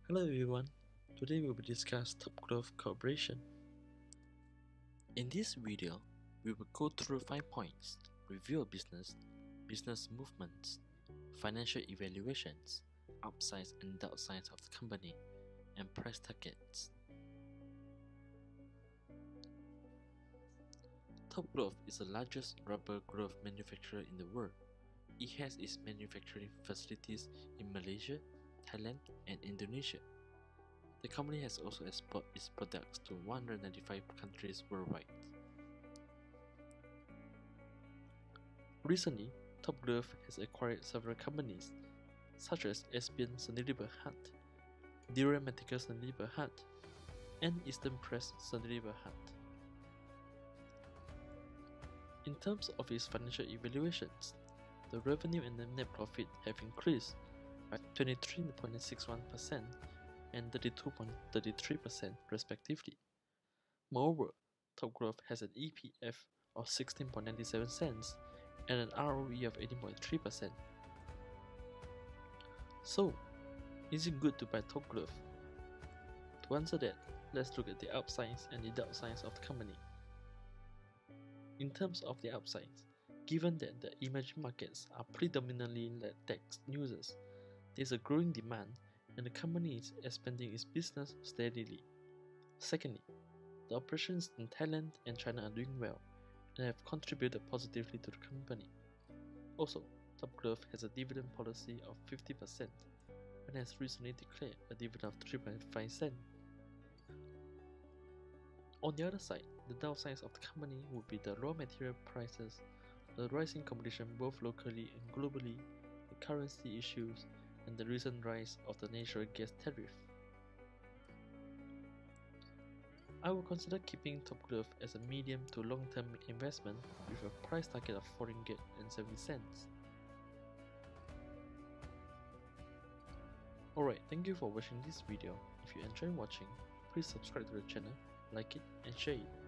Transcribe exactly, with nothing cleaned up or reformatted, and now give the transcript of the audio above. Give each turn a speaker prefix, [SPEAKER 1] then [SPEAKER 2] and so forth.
[SPEAKER 1] Hello everyone, today we will discuss Top Growth Corporation. In this video, we will go through five points: review of business, business movements, financial evaluations, upsides and downsides of the company, and price targets. Top Growth is the largest rubber glove manufacturer in the world. It has its manufacturing facilities in Malaysia, Thailand, and Indonesia. The company has also exported its products to one hundred ninety-five countries worldwide. Recently, Top Glove has acquired several companies such as Espion Sendiri Berhad, Durian Medical Sendiri Berhad, and Eastern Press Sendiri Berhad. In terms of its financial evaluations, the revenue and the net profit have increased by twenty-three point six one percent and thirty-two point three three percent respectively. Moreover, Top Growth has an E P F of sixteen point nine seven cents and an R O E of eighteen point three percent. So, is it good to buy Top Growth? To answer that, let's look at the upsides and the downsides of the company. In terms of the upsides, given that the emerging markets are predominantly tech users, there is a growing demand and the company is expanding its business steadily. Secondly, the operations in Thailand and China are doing well and have contributed positively to the company. Also, Top Glove has a dividend policy of fifty percent and has recently declared a dividend of three point five cents. On the other side, the downsides of the company would be the raw material prices, the rising competition both locally and globally, the currency issues, and the recent rise of the natural gas tariff. I will consider keeping Top Glove as a medium to long-term investment with a price target of four ringgit and seventy cents. Alright, thank you for watching this video. If you enjoyed watching, please subscribe to the channel, like it, and share it.